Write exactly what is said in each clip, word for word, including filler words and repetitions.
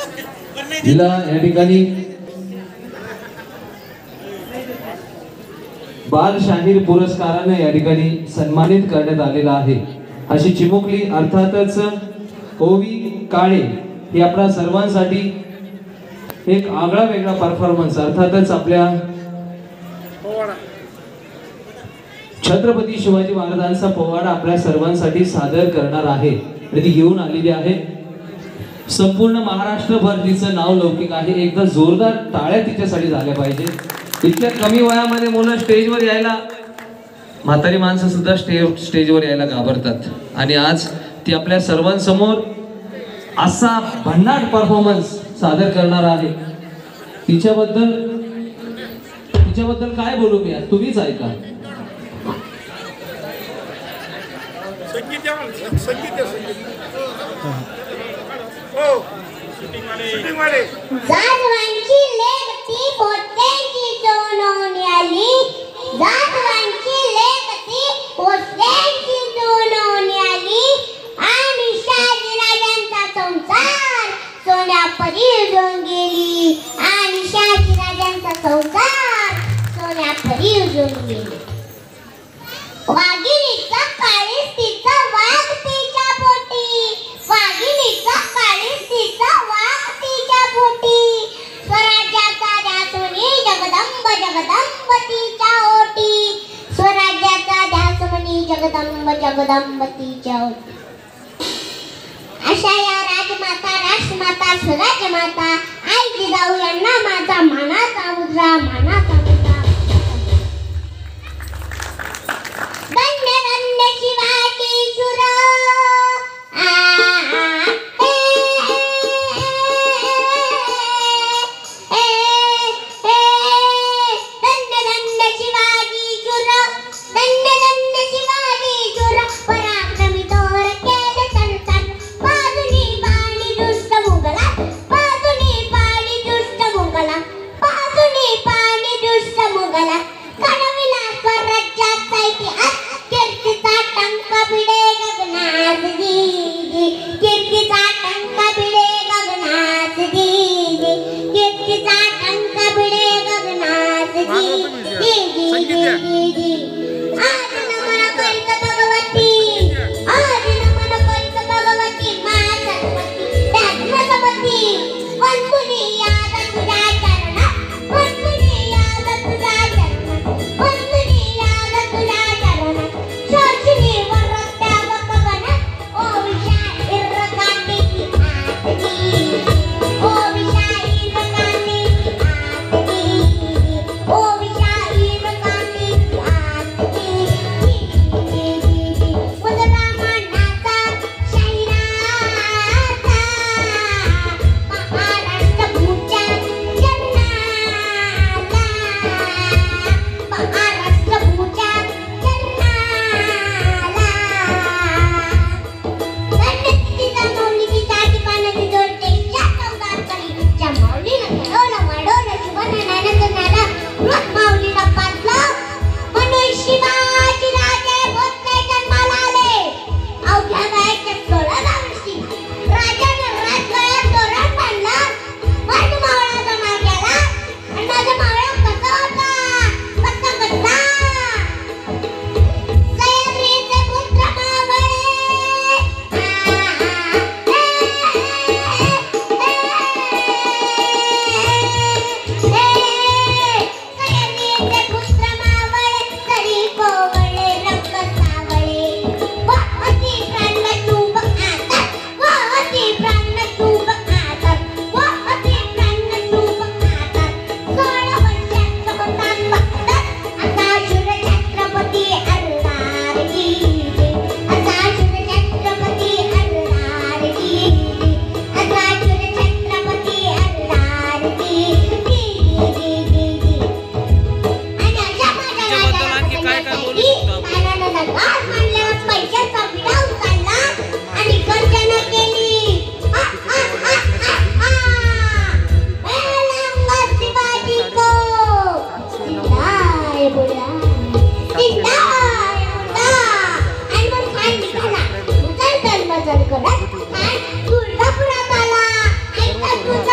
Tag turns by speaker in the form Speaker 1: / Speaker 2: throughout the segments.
Speaker 1: जिला या ठिकाणी बाल शाहीर पुरस्काराने या ठिकाणी सन्मानित करण्यात आलेला आहे। अशी चिमुकली अर्थातच ओवी काळे ही आपल्या सर्वांसाठी एक आगळा वेगळा परफॉर्मन्स अर्थातच आपल्या छत्रपती शिवाजी महाराजांचा पोवाडा आपल्या सर्वांसाठी सादर करणार आहे आणि ती घेऊन आलेली आहे। संपूर्ण महाराष्ट्रभर तिचं नाव लौकिक आहे। एकदा जोरदार टाळ्या तिच्यासाठी झाल्या पाहिजे। इतक्या कमी वयामध्ये मुलं स्टेजवर यायला, म्हातारी माणसं सुद्धा स्टेज स्टेजवर यायला घाबरतात आणि आज ती आपल्या सर्वांसमोर असा भन्नाट परफॉर्मन्स सादर करणार आहे। तिच्याबद्दल तिच्याबद्दल काय बोलू मी, तुम्हीच ऐका।
Speaker 2: संगीत संगीत हो शूटिंग वाले शूटिंग वाले
Speaker 3: जाधवांची लेखती पोट्यांची सोनवणी आली, जाधवांची लेखती पोट्यांची सोनवणी आली आणि शहाजीराजांचा संसार सोन्यापरी उजळून गेली आणि शहाजीराजांचा संसार सोन्यापरी उजळून गेली। वाघिणीचा काळीस तिचा वाघ तिच्या पोटी, वाघिणीचा काळीस तिचा वाघ तिच्या पोटी, स्वराज्याचा ध्यासमणी जगदंब जगदंब तिच्या ओटी, स्वराज्याचा ध्यासमणी जगदंब जगदंब तिच्या ओटी। अशा या राजमाता राष्ट्रमाता स्वराज्यमाता आई जिजाऊ यांना माझा मानाचा मुद्रा मानाचा मुद्रा। धन्य धन्य शिवाजी शूर धन्य धन्य शिवाजी शूर धन्य धन्य शिवाजी शूर पराक्रमी थोर केले संतान बाजूनी पाणी दुष्ट मुघला बाजूनी पाणी दुष्ट मुघला बाजूनी पाणी दुष्ट मुघला घडविला स्वराज्याचा इतिहास कीर्तीचा टंका भिडे गगनात दिली कीर्तीचा टंका भिडे गगनात दिली कीर्तीचा टंका भिडे गगनात दिली। आज नमन करीत भगवती आज नमन करीत भगवती मा सरस्वती त्यात्मसमती वंदुनी याद तुझ्या चरणात वंदुनी याद तुझ्या चरणात वंदुनी याद तुझ्या चरणात शोषणी वरत्या वकवनात ओ विशाईर कांतीची आतली ओ विशाईर कांतीची आतली ओ विशाईर कांतीची आतली वदरामानाचा शाहिराचा महाराष्ट्र भूच्या जन्माला महाराष्ट्र भूच्या जन्माला गणपतीचा मौलिकी साठी पाण्याची जोडते चौदार करी ज्या माऊलीनं खेळवलं वाढवलं शिवनारायणाचं नाला रोज माऊलीला पाजलं म्हणून शिवाजी राजे भोसले जन्माला आले। अवघ्या वयाच्या सोळाव्या वर्षी राजानं राजवाड्यात तोरण बांधलं, माझा मावळा जमा केला आणि माझा मावळा कसा होता कसा कसा सह्याद्रीचे पुत्र मावळे सह्याद्रीचे पुत्र मावळे तरी कोवळे रंग सावळे वाहती प्राण तूप आतात वाहती प्राण तूप आतात वाहती प्राण तूप आतात सोळा वर्षाचा होता बहादर असा शूर छत्रपती अल्लार की जय असा शूर छत्रपती अल्लार की जय असा शूर छत्रपती अल्लार की जय। आणि अशा माझ्या राजाला घास मांडल्यावर पैशाचा विडा उचलला आणि गर्जना केली आ, आ, आ, आ, आ. ए लांगा शिवाजी को जिंदाय बोला जिंदाय बोला आणि मग खान निघाला उचल तर मजल करत खान तुळजापुरात आला ऐका तुझा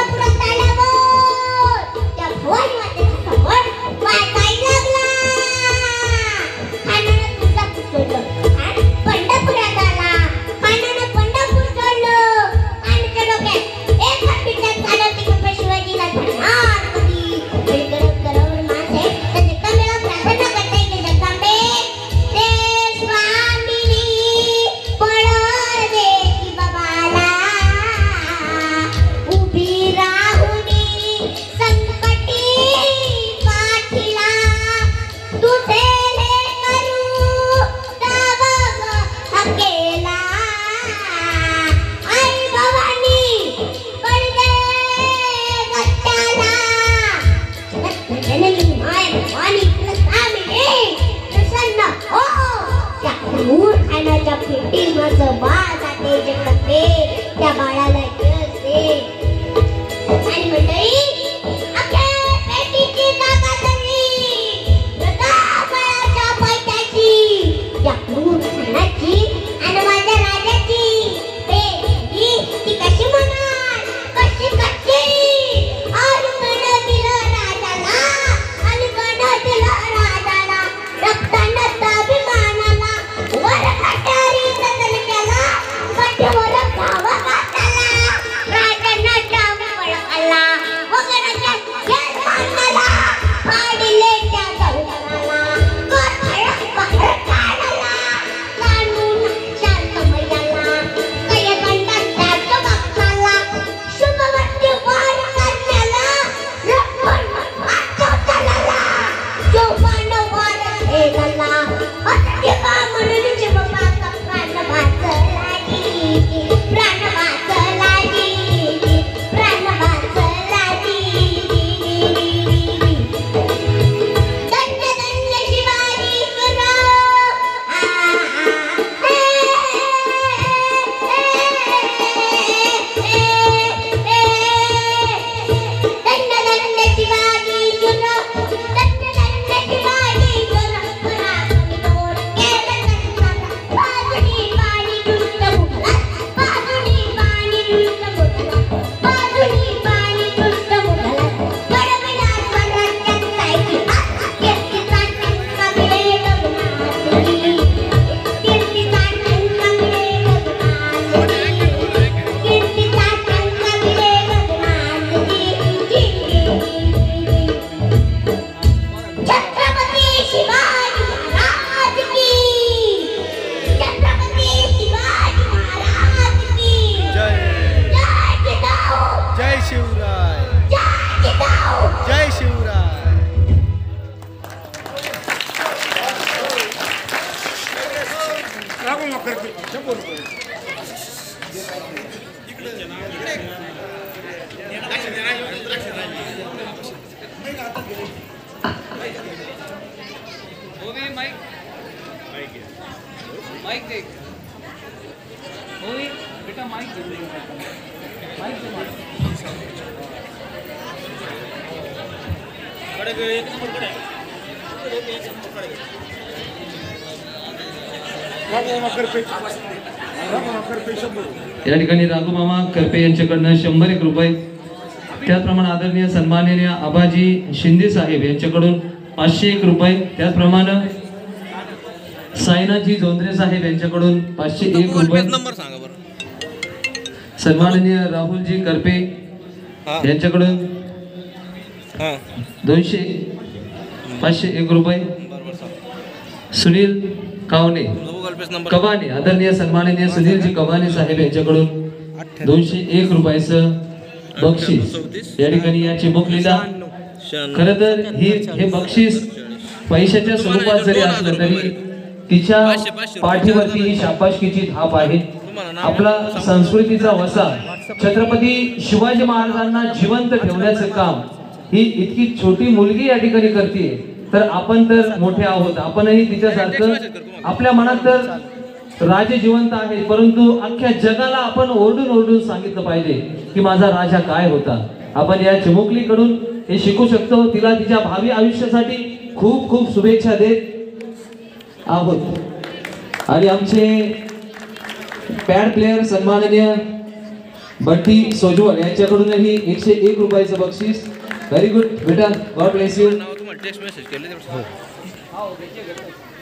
Speaker 3: कानाच्या फिटी माझं बाळ जाते जगते त्या बाळाला यश दे. आणि मंडळी अख्ख्या पेटीची जागा धरली लता बाळाच्या पैशाची या क्रूर खानाची आणि माझ्या राजाची पेटी ती कशी म्हणाल कशी कशी अलीकडं दिलं राजाला अलीकडं दिलं राजाला रक्तानं अभिमानाला वर कटारी कतल केला कट्यावर गावा घातला राजानं डाव पळकला वगैरेच्या खेळ मांडला पाडले त्या गवताला कोथळा पकड काढला कानून शांत मैयाला कया गंडात त्यात बघाला शुभवती वार करण्याला रक्कम वाचवताला जोपान वार ठेवला अत्य का म्हणून शिवबाचा प्राण वाचला जी प्राण वाचला जी प्राण वाचला जी दंड दंड शिवाजी करो दंड दंड शिवाजी करो दंड दंड शिवाजी करो पराक्रमी तोड केलं नसताना बाजूनी पाणी दुष्ट मुठला बाजूनी पाणी दुष्ट मुठला बाजूनी पाणी दुष्ट मुठला कडविला स्वराज्यात जायची कीर्तीचा टंका मिळे रघुनाथजी कीर्तीचा टंका मिळे रघुनाथजी कीर्तीचा टंका मिळे रघुनाथजी छत्रपती शिवाजी महाराज की छत्रपती शिवाजी महाराज की
Speaker 4: जय
Speaker 3: जय जिजाऊ
Speaker 4: जय शिवराय
Speaker 3: जय जिजाऊ
Speaker 4: जय शिवराय.
Speaker 2: राघव मकरपे शंभर रुपये.
Speaker 1: ओवी माइक माइक देख ओवी बेटा माइक दे माइक दे
Speaker 2: राघव मकरपे राघव मकरपे शंभर रुपये.
Speaker 1: या ठिकाणी राघू मामा करपे यांच्याकडनं शंभर एक रुपये. त्याचप्रमाणे आदरणीय सन्माननीय आबाजी शिंदे साहेब यांच्याकडून पाचशे एक रुपये. त्याचप्रमाणे साईनाथजी जोंधरे साहेब यांच्याकडून पाचशे एक रुपये.
Speaker 4: नंबर सांगा बरं.
Speaker 1: सन्माननीय राहुलजी करपे
Speaker 4: हा.
Speaker 1: यांच्याकडून
Speaker 4: हां
Speaker 1: दोनशे पाचशे एक रुपये.
Speaker 4: बरोबर सांगा.
Speaker 1: Sunil Kawane
Speaker 4: Google Pay number
Speaker 1: कबाने आदरणीय सन्माननीय सुनीलजी कबाने साहेब यांच्याकडून दोनशे एक रुपयाचं बक्षीस. या ठिकाणी या चिमुकलीला खर तर ही हे बक्षीस पैशाच्या स्वरूपात जरी असलं तरी तिच्या पाठीवरती ही शाबासकीची थाप आहे. आपला संस्कृतीचा वसा छत्रपती शिवाजी महाराजांना जिवंत ठेवण्याचं काम ही इतकी छोटी मुलगी या ठिकाणी करते. तर आपण तर मोठे आहोत, आपणही तिच्यासारखं आपल्या मनात तर राजे जिवंत आहेत, परंतु अख्ख्या जगाला आपण ओरडून ओरडून सांगितलं पाहिजे की माझा राजा काय होता. आपण या चिमुकलीकडून हे शिकू शकतो. तिला तिच्या भावी आयुष्यासाठी खूप खूप शुभेच्छा देत आहोत. आणि आमचे पॅड प्लेयर सन्माननीय बंटी सोजवळ यांच्याकडूनही एकशे एक रुपयाचं बक्षीस. व्हेरी गुड बेटा, गॉड ब्लेस यू.
Speaker 4: नाव तुम्हाला टेक्स्ट मेसेज केले.